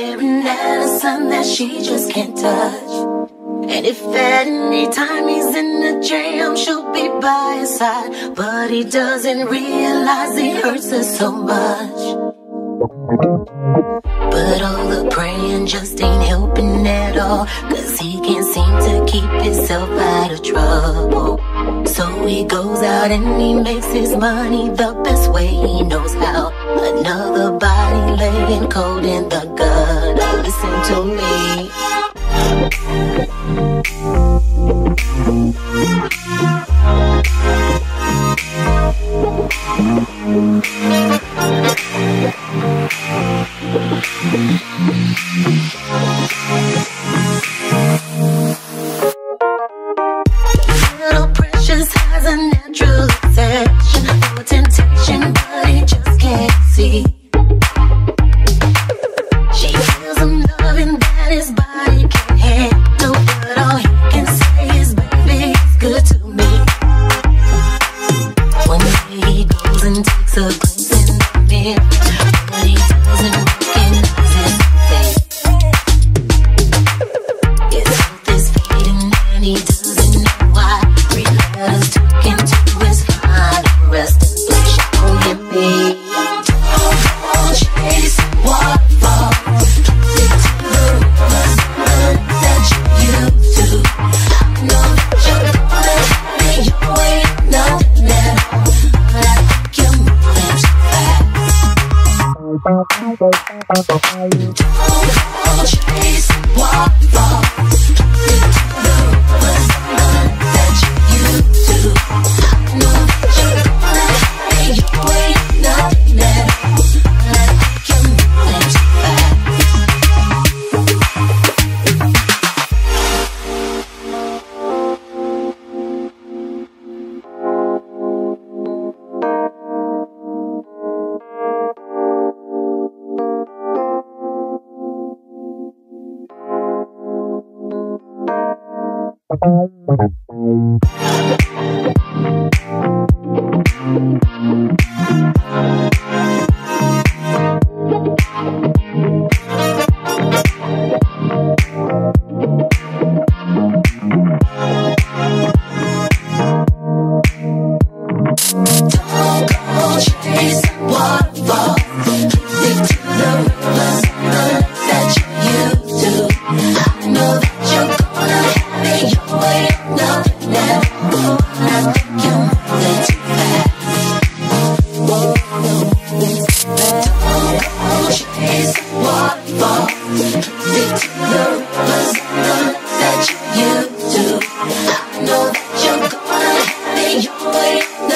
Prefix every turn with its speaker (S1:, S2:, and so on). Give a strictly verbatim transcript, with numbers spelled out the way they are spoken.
S1: staring at a sun that she just can't touch. And if at any time he's in a jam, she'll be by his side. But he doesn't realize it hurts her so much. But all the praying just ain't helping at all, 'cause he can't seem to keep himself out of trouble. So he goes out and he makes his money the best way he knows how. Another body laying cold in the gutter. Listen to me. Little Precious has a natural obsession for temptation, but he just can't see. She feels him loving that his body can't handle, but all he can say is, baby, it's good to me. One day he goes and takes a glimpse in the mirror, but he doesn't recognize his face. His health is fading and he doesn't know why. Three letters took into his final resting place. Show him me. Don't chase waterfalls. Stick to the rivers that you used to. I know that you're gonna have it your way, nothing at all, but I think you're moving too fast. Don't chase waterfalls. Stick to the rivers that you used to. I know that you're gonna have it your way, nothing at all, but I think you're moving too fast. Don't go chasing waterfalls. Stick to the rivers that you used to. I know that you're gonna have it your way, nothing at all, but I think you're moving too fast. Don't go chasing waterfalls. Stick to the rivers that you used to. I know that you're gonna have it your way.